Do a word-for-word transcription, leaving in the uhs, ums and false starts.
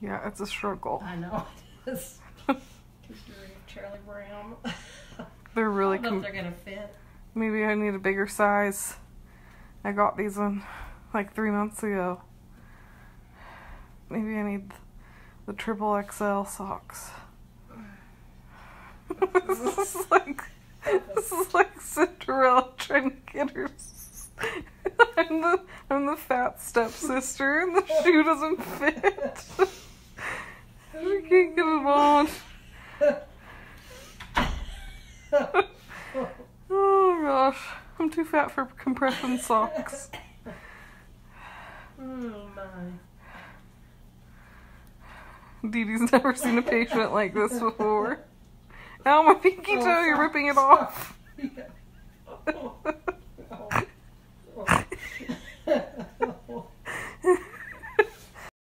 Yeah, it's a struggle. I know it is. Because you're Charlie Brown. They're really. I don't know if they're gonna fit. Maybe I need a bigger size. I got these one like three months ago. Maybe I need the triple X L socks. This is like this is like Cinderella trying to get her. I'm the I'm the fat stepsister, and the shoe doesn't fit. I can't get it on. Oh gosh, I'm too fat for compression socks. Oh my. Dee Dee's never seen a patient like this before. Ow, my pinky toe, Oh, you're ripping it stop. off. Yeah.